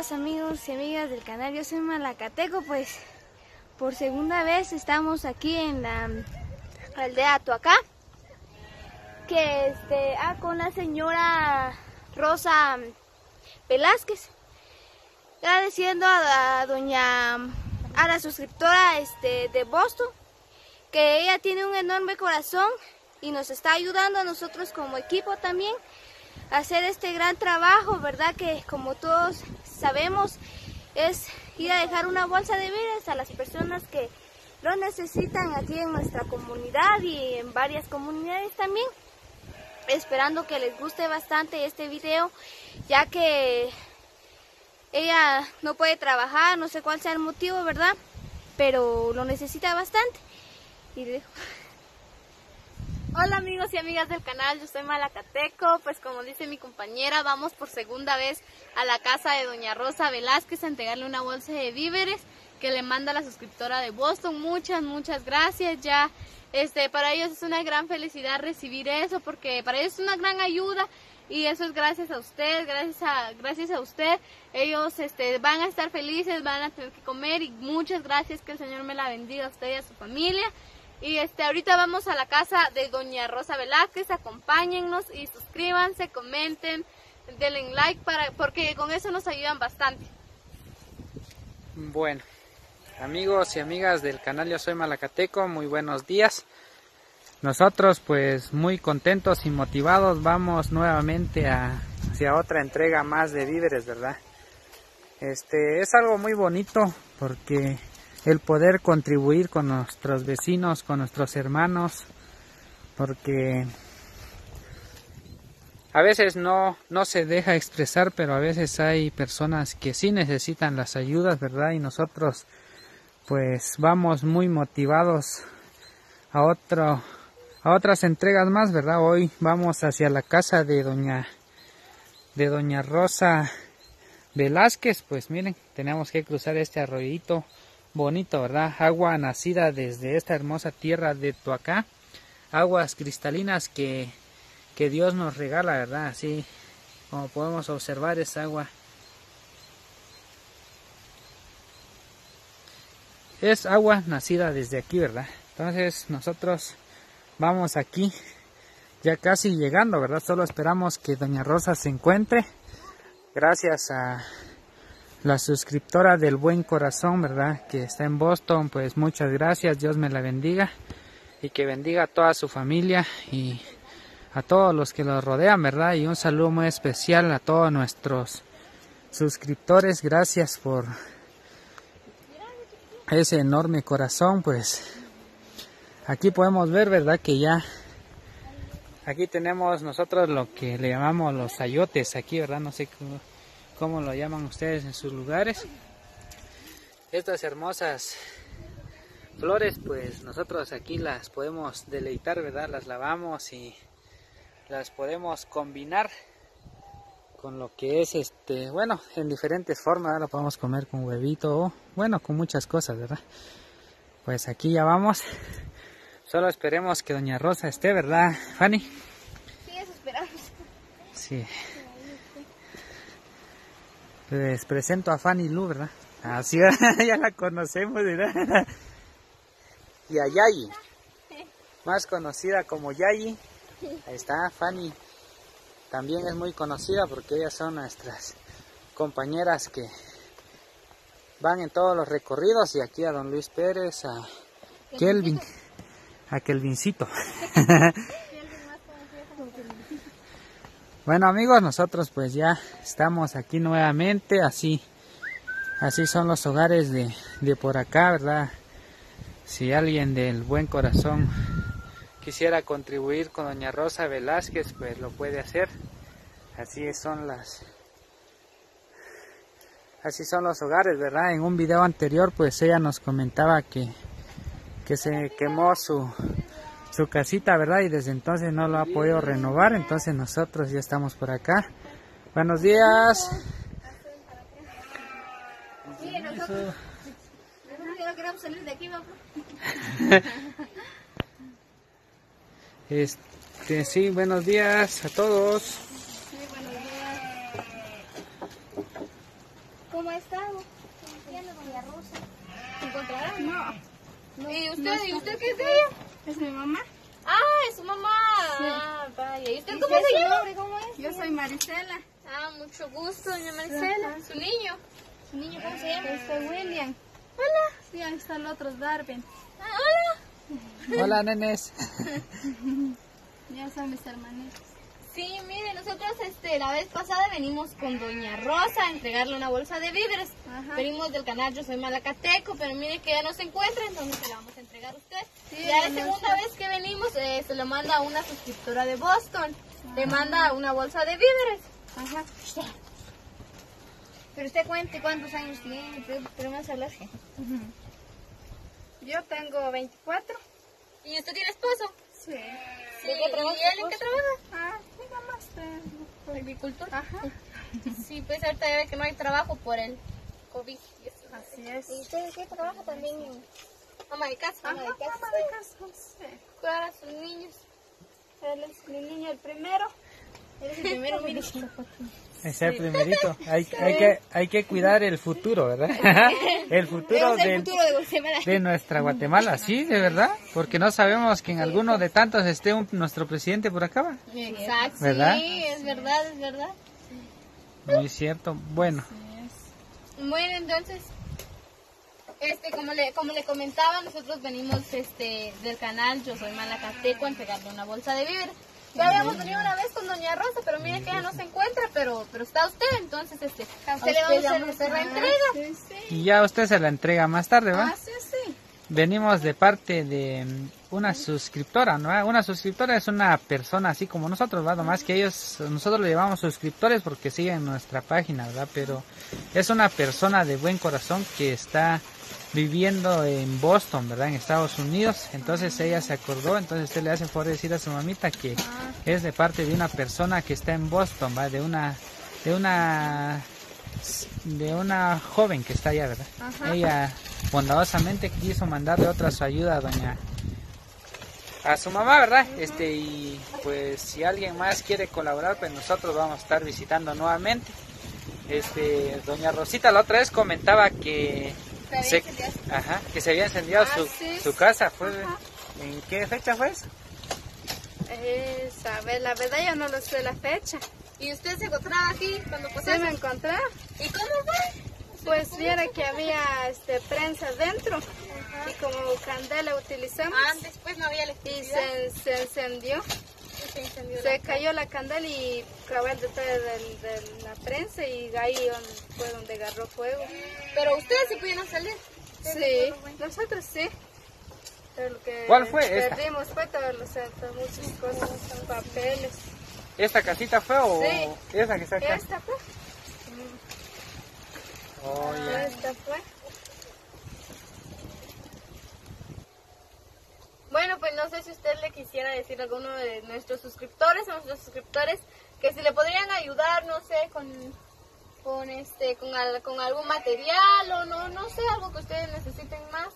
días, amigos y amigas del canal. Yo soy Malacateco, pues por segunda vez estamos aquí en la aldea Tuacá, que con la señora Rosa Velázquez, agradeciendo a la suscriptora de Boston, que ella tiene un enorme corazón y nos está ayudando a nosotros como equipo también a hacer este gran trabajo, ¿verdad? Que como todos sabemos es ir a dejar una bolsa de víveres a las personas que lo necesitan aquí en nuestra comunidad y en varias comunidades también. Esperando que les guste bastante este video, ya que ella no puede trabajar, no sé cuál sea el motivo, ¿verdad? Pero lo necesita bastante. Y dejo. Hola amigos y amigas del canal, yo soy Malacateco. Pues como dice mi compañera, vamos por segunda vez a la casa de doña Rosa Velázquez a entregarle una bolsa de víveres que le manda la suscriptora de Boston. Muchas gracias. Ya para ellos es una gran felicidad recibir eso, porque para ellos es una gran ayuda, y eso es gracias a usted, gracias a usted. Ellos van a estar felices, van a tener que comer, y muchas gracias, que el Señor me la bendiga a usted y a su familia. Y ahorita vamos a la casa de doña Rosa Velázquez. Acompáñennos y suscríbanse, comenten, denle like porque con eso nos ayudan bastante. Bueno, amigos y amigas del canal, yo soy Malacateco, muy buenos días. Nosotros pues muy contentos y motivados vamos nuevamente hacia otra entrega más de víveres, ¿verdad? Es algo muy bonito, porque el poder contribuir con nuestros vecinos, con nuestros hermanos, porque a veces no se deja expresar, pero a veces hay personas que sí necesitan las ayudas, ¿verdad? Y nosotros pues vamos muy motivados a otras entregas más, ¿verdad? Hoy vamos hacia la casa de doña Rosa Velázquez. Pues miren, tenemos que cruzar este arroyito bonito, ¿verdad? Agua nacida desde esta hermosa tierra de Tuacá, aguas cristalinas que Dios nos regala, ¿verdad? Así como podemos observar, es agua, es agua nacida desde aquí, ¿verdad? Entonces nosotros vamos aquí ya casi llegando, ¿verdad? Solo esperamos que doña Rosa se encuentre. Gracias a la suscriptora del Buen Corazón, ¿verdad? Que está en Boston, pues muchas gracias, Dios me la bendiga y que bendiga a toda su familia y a todos los que los rodean, ¿verdad? Y un saludo muy especial a todos nuestros suscriptores. Gracias por ese enorme corazón. Pues aquí podemos ver, ¿verdad? Que ya aquí tenemos nosotros lo que le llamamos los ayotes aquí, ¿verdad? No sé cómo lo llaman ustedes en sus lugares. Estas hermosas flores, pues nosotros aquí las podemos deleitar, ¿verdad? Las lavamos y las podemos combinar con lo que es bueno, en diferentes formas, ¿verdad? Lo podemos comer con huevito o bueno, con muchas cosas, ¿verdad? Pues aquí ya vamos. Solo esperemos que doña Rosa esté, ¿verdad, Fanny? Sí, eso esperamos. Sí. Les presento a Fanny Lu, ¿verdad? Así ya la conocemos, ¿verdad? Y a Yayi, más conocida como Yayi. Ahí está Fanny. También es muy conocida porque ellas son nuestras compañeras que van en todos los recorridos. Y aquí a don Luis Pérez, a Kelvin, a Kelvincito. Bueno amigos, nosotros pues ya estamos aquí nuevamente. Así son los hogares de por acá, ¿verdad? Si alguien del Buen Corazón quisiera contribuir con doña Rosa Velázquez, pues lo puede hacer. Así son los hogares, ¿verdad? En un video anterior pues ella nos comentaba que se quemó su casita, ¿verdad? Y desde entonces no lo ha podido renovar. Entonces nosotros ya estamos por acá. Buenos días. Sí, nosotros no queremos salir de aquí, papá. Sí, buenos días a todos. Sí, buenos días. ¿Qué es de ella? Es mi mamá. Ah, es su mamá. Sí. Ah, vaya. ¿Y usted ¿Y cómo qué es se su llama? nombre? ¿Cómo es? Yo soy Marisela. Ah, mucho gusto, doña Maricela. Ajá. ¿Su niño? ¿Su niño cómo se llama? Soy William. Hola. Sí, ahí está el otro Darwin. Ah, hola. Hola, nenes. Ya son mis hermanitos. Sí, mire, nosotros la vez pasada venimos con doña Rosa a entregarle una bolsa de víveres. Ajá. Venimos del canal Yo Soy Malacateco, pero mire que ya no se encuentra, entonces se la vamos a entregar a usted. Sí, ya la no segunda sé. vez que venimos se lo manda a una suscriptora de Boston. Le manda una bolsa de víveres. Ajá. Pero usted cuente cuántos años tiene, pero más hablar. Yo tengo 24. ¿Y usted tiene esposo? Sí. Sí. ¿Y él en qué trabaja? Ah, diga más de Agricultor. Ajá. Sí, pues ahorita ya ve que no hay trabajo por el COVID. y eso. Así es. ¿Y usted qué trabaja también? Ama de casa. Ajá, Ama de casa. ama de casa, sí. Cuidar a sus niños. Él es mi niño el primero. Él es el primero, mire. Es el primerito. Hay que cuidar el futuro, ¿verdad? El futuro Vemos el futuro de Guatemala. de nuestra Guatemala, sí, de verdad. Porque no sabemos que en alguno de tantos esté nuestro presidente por acá, ¿va? Exacto, ¿Verdad? sí, es verdad, es verdad. Muy cierto. Bueno, Bueno, entonces, como le comentaba, nosotros venimos del canal Yo Soy Malacateco a entregarle una bolsa de víveres. Ya habíamos venido una vez con doña Rosa, pero mire que ella no se encuentra, pero está usted, entonces a usted le vamos a hacer la entrega. Sí, sí. y ya usted se la entrega más tarde, ¿va? Ah, sí, sí. Venimos de parte de una suscriptora, ¿no? Una suscriptora es una persona así como nosotros, ¿verdad? Más que nosotros le llamamos suscriptores porque siguen nuestra página, ¿verdad? Pero es una persona de buen corazón que está viviendo en Boston, ¿verdad? En Estados Unidos. Entonces ella se acordó, entonces usted le hace favor de decir a su mamita que es de parte de una persona que está en Boston, ¿va? De una joven que está allá, ¿verdad? Ajá. Ella bondadosamente quiso mandarle otra su ayuda a su mamá, ¿verdad? Y pues si alguien más quiere colaborar, pues nosotros vamos a estar visitando nuevamente. Doña Rosita la otra vez comentaba que que se había encendido sí. su casa. ¿En qué fecha fue eso? A ver, la verdad yo no lo sé la fecha. ¿Y usted se encontraba aquí cuando pasó Sí eso? me encontré. ¿Y cómo fue? Pues viera que había prensa dentro y como candela utilizamos Después no había y electricidad. se encendió. Se incendió Se cayó la candela y cabal detrás de la prensa y ahí fue donde agarró fuego. Pero ustedes sí pudieron salir. Sí, nosotros sí. Pero lo que ¿Cuál fue esta? perdimos fue muchas cosas, papeles. ¿Esta casita fue o Sí. esa que está acá? Esta fue. Oh, ya. Esta fue. Bueno, pues no sé si usted le quisiera decir a alguno de nuestros suscriptores, que si le podrían ayudar, no sé, con algún material o no sé, algo que ustedes necesiten más.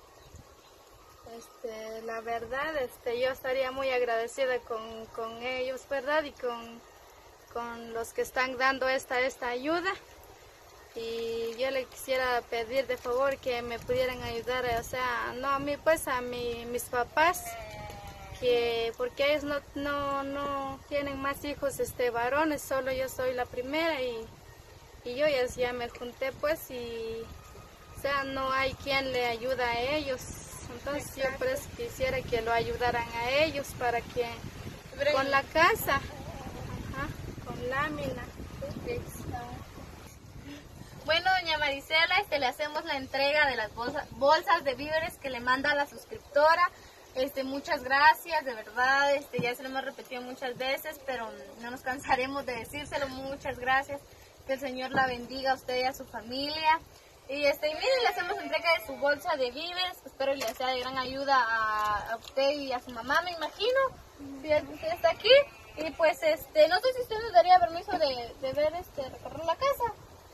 La verdad, yo estaría muy agradecida con ellos, ¿verdad? Y con los que están dando esta ayuda. Y yo le quisiera pedir de favor que me pudieran ayudar, o sea, no a mí, pues a mis papás, porque ellos no tienen más hijos varones, solo yo soy la primera y yo ya me junté, pues, y o sea, no hay quien le ayude a ellos. Entonces yo por eso quisiera que lo ayudaran a ellos para que con la casa, con lámina. Bueno, doña Marisela, le hacemos la entrega de las bolsas de víveres que le manda la suscriptora. Muchas gracias, de verdad, ya se lo hemos repetido muchas veces, pero no nos cansaremos de decírselo. Muchas gracias, que el Señor la bendiga a usted y a su familia. Y miren, le hacemos entrega de su bolsa de víveres, espero que le sea de gran ayuda a usted y a su mamá, me imagino, si usted está aquí. Y pues, no sé si usted nos daría permiso de ver, recorrer la casa.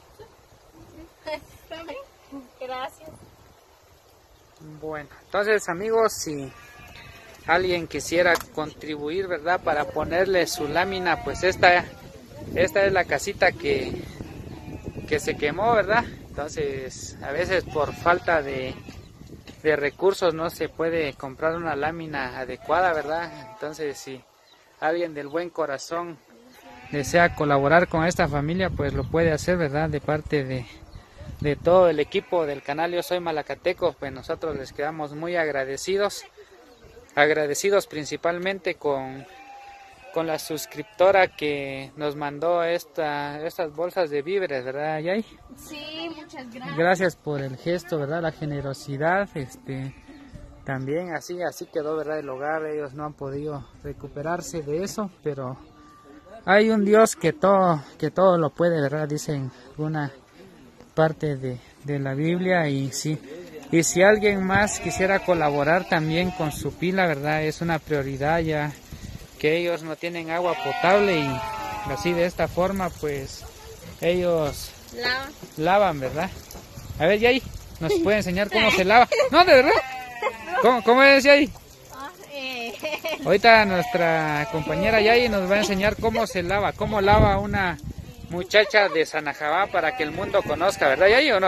Gracias. Bueno, entonces amigos, si alguien quisiera contribuir, ¿verdad? Para ponerle su lámina, pues esta es la casita que se quemó, ¿verdad? Entonces, a veces por falta de recursos no se puede comprar una lámina adecuada, ¿verdad? Entonces, si alguien del buen corazón desea colaborar con esta familia, pues lo puede hacer, ¿verdad? De parte de todo el equipo del canal Yo Soy Malacateco, pues nosotros les quedamos muy agradecidos principalmente con la suscriptora que nos mandó estas bolsas de víveres, ¿verdad, Yay? Sí, muchas gracias. Gracias por el gesto, ¿verdad? La generosidad, también así quedó, ¿verdad? El hogar. Ellos no han podido recuperarse de eso, pero hay un Dios que todo lo puede, ¿verdad? Dice en una parte de la Biblia. Y si alguien más quisiera colaborar también con su pila, ¿verdad? Es una prioridad ya que ellos no tienen agua potable, y así de esta forma pues ellos lavan, ¿verdad? A ver, Yay, ¿nos puede enseñar cómo se lava? No, de verdad. ¿Cómo es, Yay? Ahorita nuestra compañera Yay nos va a enseñar cómo lava una muchacha de Sanajabá para que el mundo conozca, ¿verdad, Yay, o no?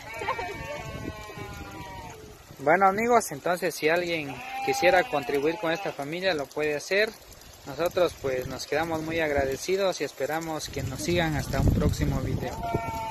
Bueno, amigos, entonces si alguien quisiera contribuir con esta familia lo puede hacer. Nosotros pues nos quedamos muy agradecidos y esperamos que nos sigan hasta un próximo video.